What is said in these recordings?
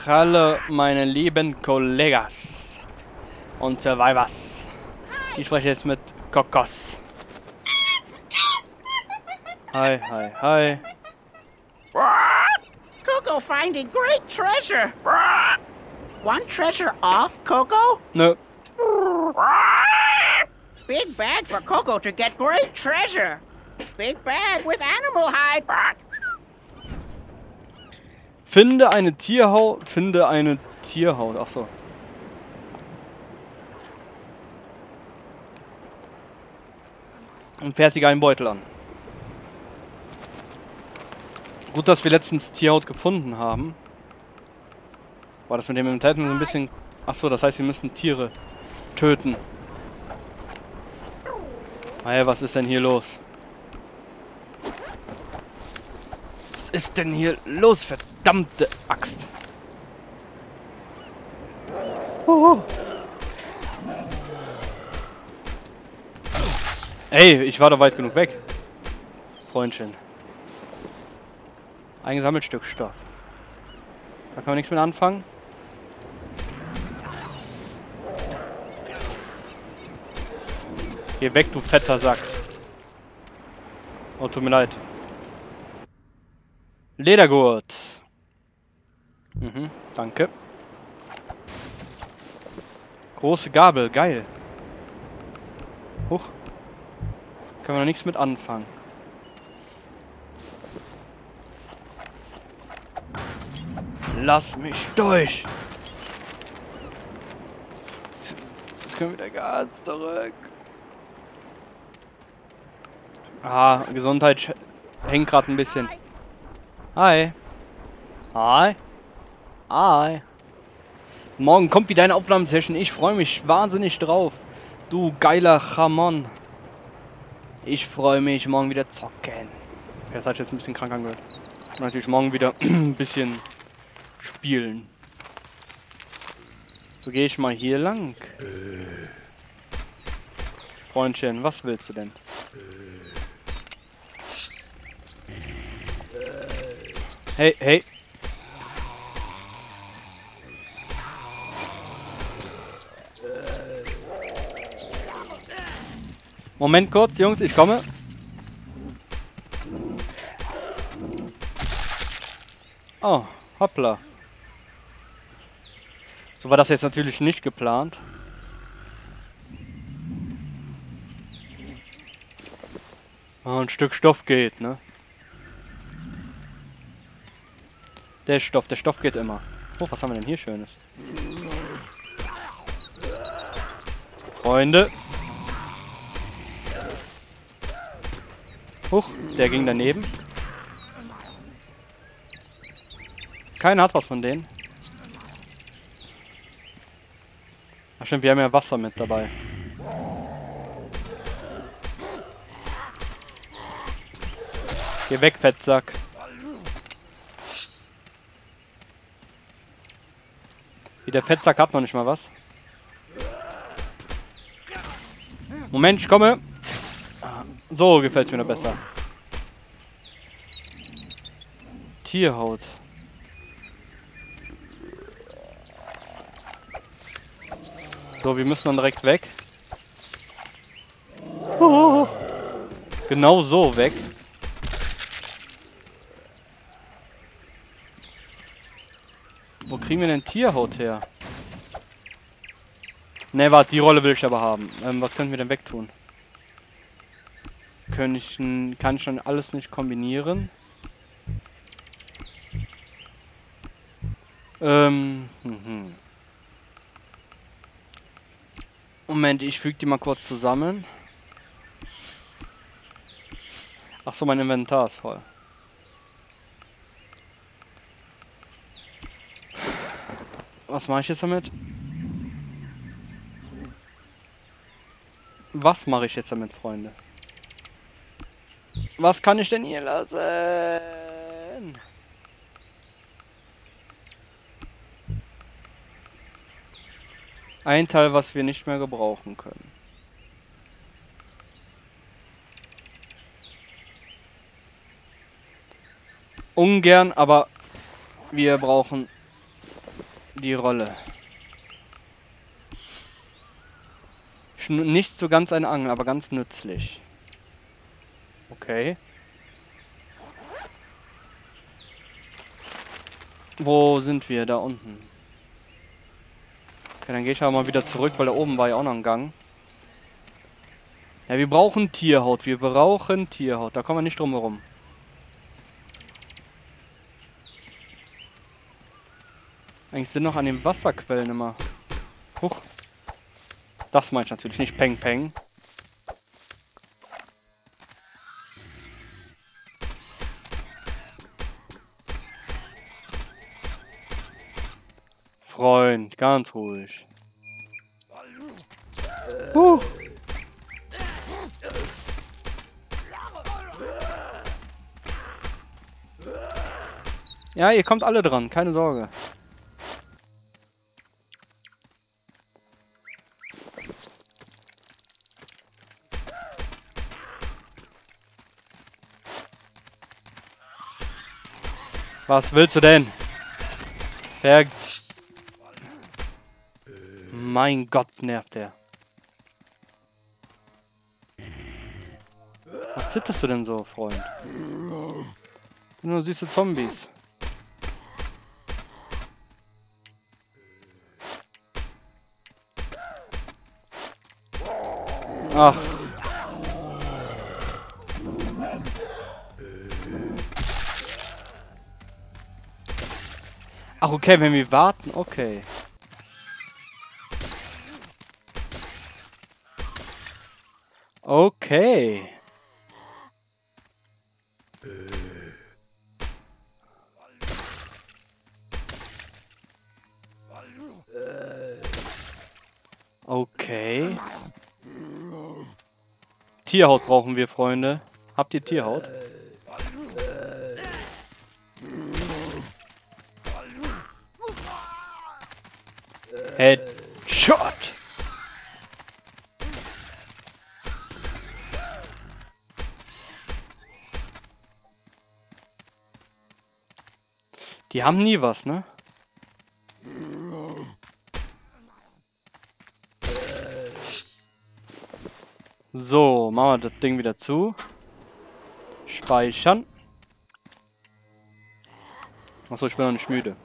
Hallo, meine lieben Kollegas und Survivors. Ich spreche jetzt mit Kokos. Hi, hi, hi. Coco finding great treasure. Want treasure off, Coco? Nö. Big bag for Coco to get great treasure. Big bag with animal hide. Finde eine Tierhaut. Finde eine Tierhaut. Ach so. Und fertige einen Beutel an. Gut, dass wir letztens Tierhaut gefunden haben. War das mit dem Inventar so ein bisschen... Ach so, das heißt, wir müssen Tiere töten. Hey, was ist denn hier los? Was ist denn hier los, verdammte Axt? Ey, ich war doch weit genug weg. Freundchen. Ein Sammelstück Stoff. Da kann man nichts mit anfangen. Geh weg, du fetter Sack. Oh, tut mir leid. Ledergurt. Danke. Große Gabel, geil. Huch. Können wir noch nichts mit anfangen. Lass mich durch! Jetzt können wir wieder ganz zurück. Ah, Gesundheit hängt gerade ein bisschen. Hi. Hi. Hi. Morgen kommt wieder eine Aufnahmesession. Ich freue mich wahnsinnig drauf. Du geiler Chamon. Ich freue mich, morgen wieder zocken. Das hat jetzt ein bisschen krank angehört. Und natürlich morgen wieder ein bisschen spielen. So gehe ich mal hier lang. Freundchen, was willst du denn? Hey, hey. Moment kurz, Jungs, ich komme. Oh, hoppla. So war das jetzt natürlich nicht geplant. Oh, ein Stück Stoff geht, ne? Der Stoff geht immer. Oh, was haben wir denn hier Schönes? Freunde. Huch, der ging daneben. Keiner hat was von denen. Ach stimmt, wir haben ja Wasser mit dabei. Geh weg, Fettsack. Wie, der Fettsack hat noch nicht mal was. Moment, ich komme. So gefällt mir noch besser. Tierhaut. So, wir müssen dann direkt weg. Oh. Genau so weg. Wo kriegen wir denn Tierhaut her? Ne, warte, die Rolle will ich aber haben. Was können wir denn wegtun? Kann ich schon alles nicht kombinieren? Moment, ich füge die mal kurz zusammen. Ach so, mein Inventar ist voll. Was mache ich jetzt damit? Was mache ich jetzt damit, Freunde? Was kann ich denn hier lassen? Ein Teil, was wir nicht mehr gebrauchen können. Ungern, aber wir brauchen die Rolle. Nicht so ganz ein Angeln, aber ganz nützlich. Okay. Wo sind wir? Da unten. Okay, dann gehe ich aber mal wieder zurück, weil da oben war ja auch noch ein Gang. Ja, wir brauchen Tierhaut. Wir brauchen Tierhaut. Da kommen wir nicht drum herum. Eigentlich sind noch an den Wasserquellen immer. Huch. Das meine ich natürlich nicht. Peng, peng. Freund, ganz ruhig. Ja, ihr kommt alle dran, keine Sorge. Was willst du denn? Mein Gott, nervt der. Was zitterst du denn so, Freund? Das sind nur süße Zombies. Ach. Ach, okay, wenn wir warten, okay. Okay. Okay. Tierhaut brauchen wir, Freunde. Habt ihr Tierhaut? Headshot! Die haben nie was, ne? So, machen wir das Ding wieder zu. Speichern. Achso, ich bin noch nicht müde.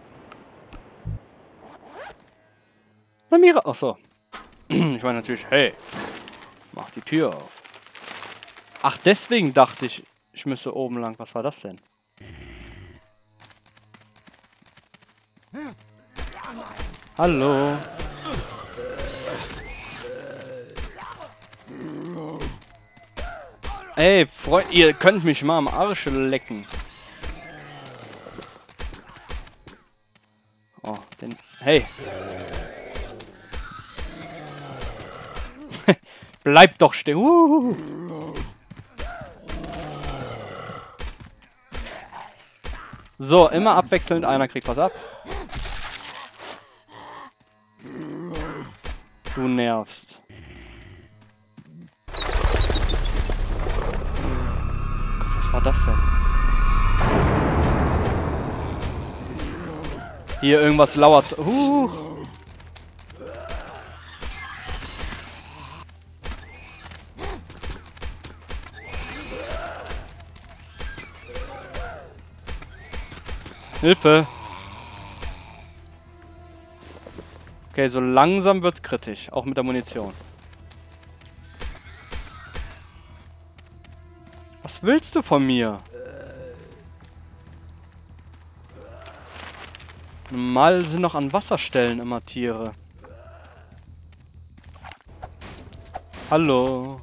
Namira. Achso. Ich meine natürlich, hey, mach die Tür auf. Ach, deswegen dachte ich, ich müsste oben lang. Was war das denn? Hallo. Ey, Freund, ihr könnt mich mal am Arsch lecken. Oh, den... Hey. Bleib doch stehen. So, immer abwechselnd. Einer kriegt was ab. Du nervst. Gott, was war das denn? Hier irgendwas lauert. Hilfe! Okay, so langsam wird's kritisch, auch mit der Munition. Was willst du von mir? Normal sind noch an Wasserstellen immer Tiere. Hallo.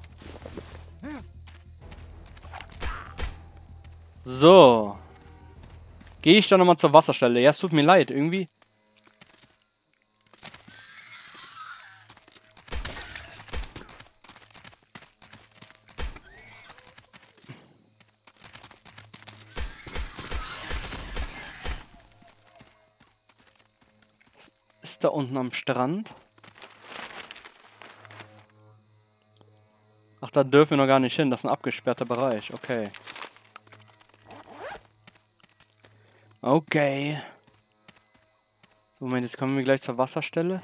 So. Gehe ich dann nochmal zur Wasserstelle. Ja, es tut mir leid, irgendwie. Ist da unten am Strand? Ach, da dürfen wir noch gar nicht hin. Das ist ein abgesperrter Bereich. Okay. Okay. So, Moment, jetzt kommen wir gleich zur Wasserstelle.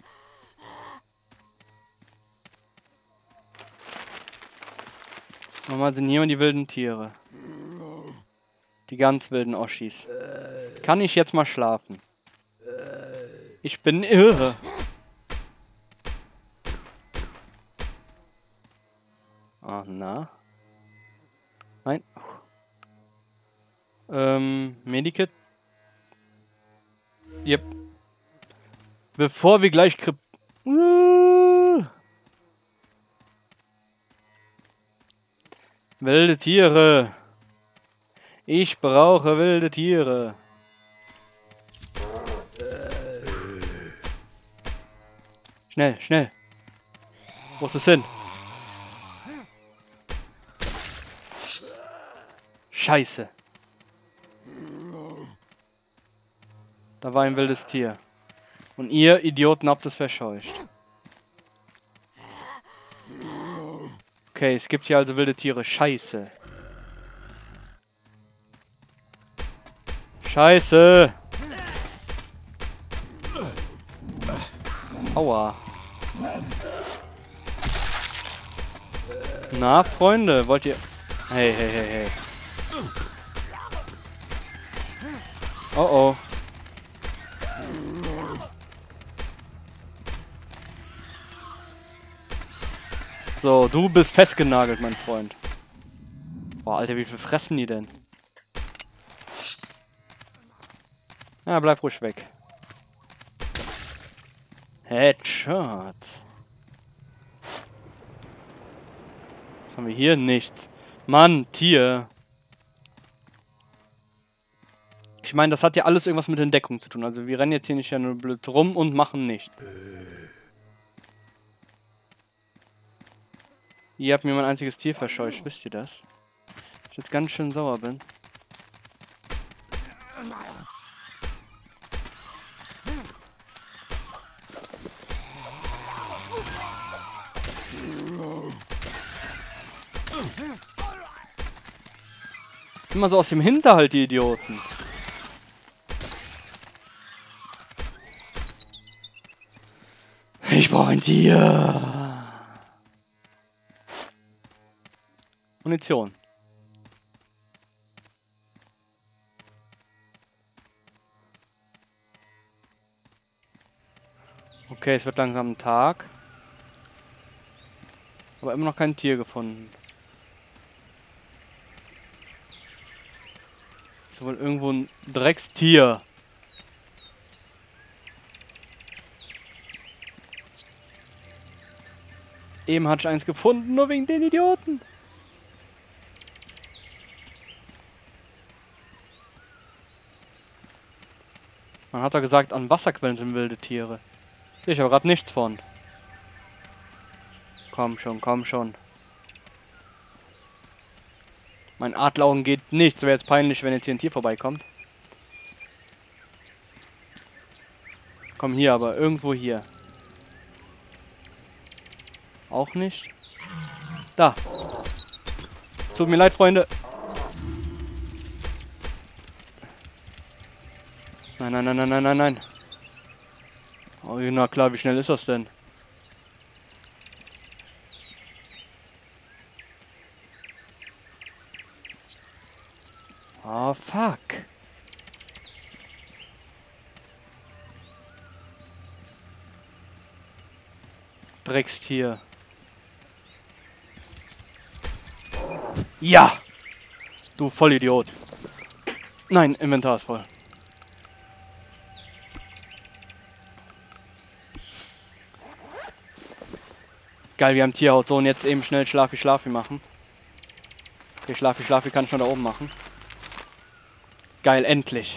Nochmal sind hier die wilden Tiere. Die ganz wilden Oschis. Kann ich jetzt mal schlafen? Ich bin irre. Ah, na. Nein. Medikit. Yep. Bevor wir gleich wilde Tiere. Ich brauche wilde Tiere. Schnell, schnell. Wo ist es hin? Scheiße. Da war ein wildes Tier. Und ihr Idioten habt es verscheucht. Okay, es gibt hier also wilde Tiere. Scheiße. Scheiße. Aua. Na, Freunde, wollt ihr... Hey, hey, hey, hey. Oh, oh. So, du bist festgenagelt, mein Freund. Boah, Alter, wie viel fressen die denn? Ja, bleib ruhig weg. Headshot. Was haben wir hier? Nichts. Mann, Tier. Ich meine, das hat ja alles irgendwas mit Entdeckung zu tun. Also wir rennen jetzt hier nicht ja nur blöd rum und machen nichts. Ihr habt mir mein einziges Tier verscheucht, wisst ihr das? Ich jetzt ganz schön sauer bin. Immer so aus dem Hinterhalt, die Idioten. Ich brauche ein Tier. Munition. Okay, es wird langsam ein Tag. Aber immer noch kein Tier gefunden. Ist wohl irgendwo ein Dreckstier. Eben hatte ich eins gefunden, nur wegen den Idioten. Man hat doch gesagt, an Wasserquellen sind wilde Tiere. Ich habe gerade nichts von. Komm schon, komm schon. Mein Adleraugen geht nicht. Es wäre jetzt peinlich, wenn jetzt hier ein Tier vorbeikommt. Komm hier, aber irgendwo hier. Auch nicht. Da. Es tut mir leid, Freunde. Nein, nein, nein, nein, nein, nein, nein. Oh, na klar, wie schnell ist das denn? Oh, fuck. Dreckstier. Ja! Du Vollidiot. Nein, Inventar ist voll. Geil, wir haben Tierhaut. So, und jetzt eben schnell Schlafi machen. Okay, Schlafi kann ich schon da oben machen. Geil, endlich.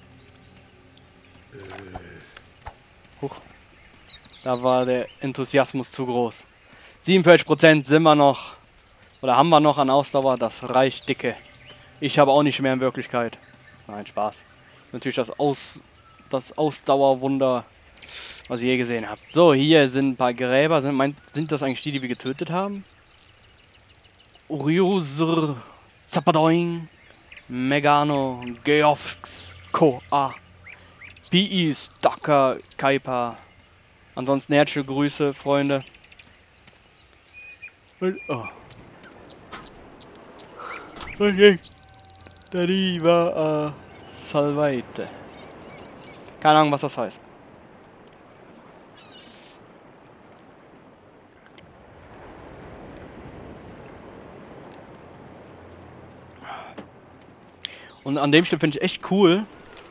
Huch. Da war der Enthusiasmus zu groß. 47% sind wir noch. Oder haben wir noch an Ausdauer. Das reicht dicke. Ich habe auch nicht mehr in Wirklichkeit. Nein, Spaß. Natürlich das Ausdauerwunder, was ihr je gesehen habt. So, hier sind ein paar Gräber. Sind das eigentlich die wir getötet haben? Uriusr, Zapadoing, Megano, Geovsk, Ko, A. PE, Stalker, Kuiper. Ansonsten herzliche Grüße, Freunde. Und, oh. Okay. Deriva Salvaite. Keine Ahnung, was das heißt. Und an dem Stück finde ich echt cool.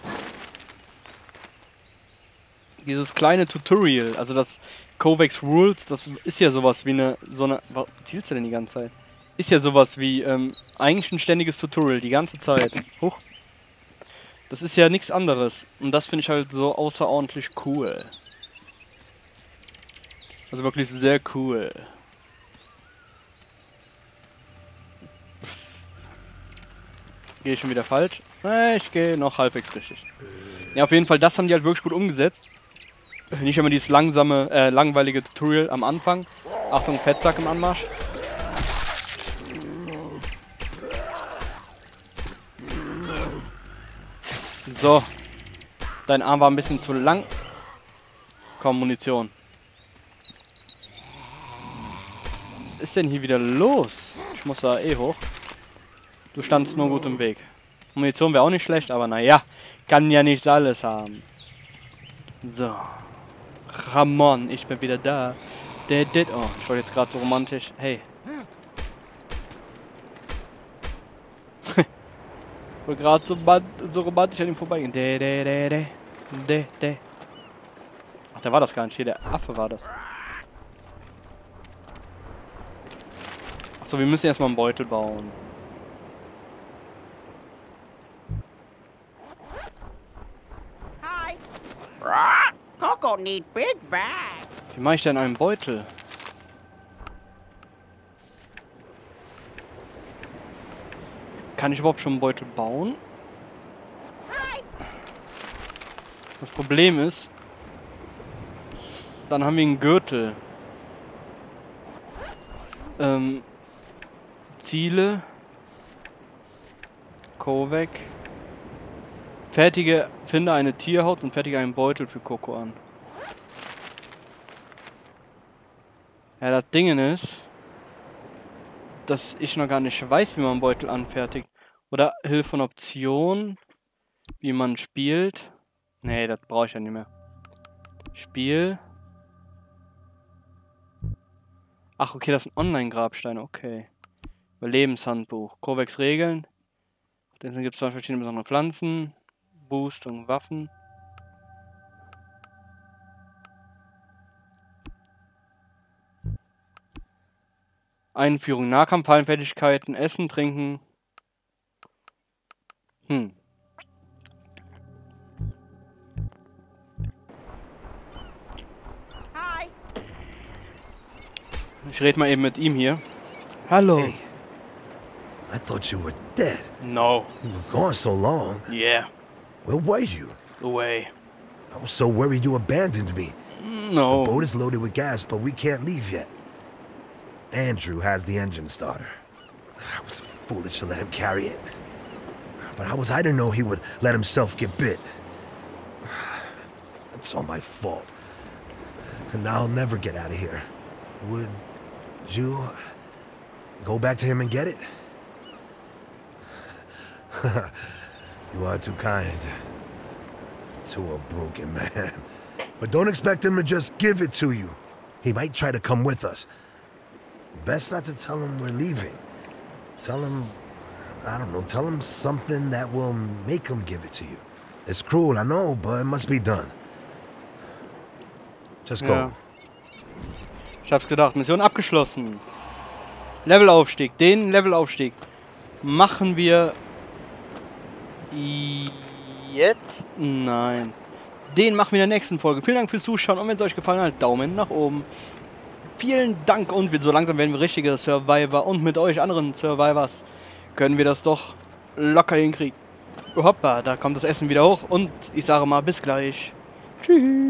Dieses kleine Tutorial, also das Kovacs Rules, das ist ja sowas wie so eine. Was zielst du denn die ganze Zeit? Ist ja sowas wie, eigentlich ein ständiges Tutorial, die ganze Zeit. Huch. Das ist ja nichts anderes. Und das finde ich halt so außerordentlich cool. Also wirklich sehr cool. Gehe ich schon wieder falsch? Ich gehe noch halbwegs richtig. Ja, auf jeden Fall, das haben die halt wirklich gut umgesetzt. Nicht immer dieses langweilige Tutorial am Anfang. Achtung, Fettsack im Anmarsch. So. Dein Arm war ein bisschen zu lang. Komm, Munition. Was ist denn hier wieder los? Ich muss da eh hoch. Du standst nur gut im Weg. Munition wäre auch nicht schlecht, aber naja. Kann ja nicht alles haben. So. Ramon, ich bin wieder da. Oh, ich wollte jetzt gerade so romantisch. Hey. Ich wollte gerade so romantisch an ihm vorbeigehen. Ach, der war das gar nicht. Hier, der Affe war das. Achso, wir müssen erstmal einen Beutel bauen. Hi. Coco need big bag. Wie mache ich denn einen Beutel? Kann ich überhaupt schon einen Beutel bauen? Das Problem ist, dann haben wir einen Gürtel. Ziele. Kovac. Finde eine Tierhaut und fertige einen Beutel für Coco an. Ja, das Ding ist, dass ich noch gar nicht weiß, wie man einen Beutel anfertigt. Oder Hilfe und Option, wie man spielt. Nee, das brauche ich ja nicht mehr. Spiel. Ach, okay, das sind Online-Grabsteine, okay. Überlebenshandbuch. Kovacs Regeln. Dann gibt es zwei verschiedene besondere Pflanzen. Boost und Waffen. Einführung, Nahkampf, Fallenfertigkeiten, Essen, Trinken. Hi. Ich rede mal eben mit ihm hier. Hallo. Hey, I thought you were dead. No. You were gone so long. Yeah. Where were you? Away. I was so worried you abandoned me. No. The boat is loaded with gas, but we can't leave yet. Andrew has the engine starter. I was foolish to let him carry it. But how was I to know he would let himself get bit? It's all my fault. And now I'll never get out of here. Would you go back to him and get it? You are too kind to a broken man. But don't expect him to just give it to you. He might try to come with us. Best not to tell him we're leaving. Tell him, I don't know, tell him something that will make him give it to you. It's cruel, I know, but it must be done. Just go. Ja. Ich hab's gedacht, Mission abgeschlossen. Levelaufstieg. Den Levelaufstieg machen wir jetzt? Nein. Den machen wir in der nächsten Folge. Vielen Dank fürs Zuschauen und wenn es euch gefallen hat, Daumen nach oben. Vielen Dank und so langsam werden wir richtige Survivor und mit euch anderen Survivors können wir das doch locker hinkriegen. Hoppa, da kommt das Essen wieder hoch und ich sage mal bis gleich. Tschüss.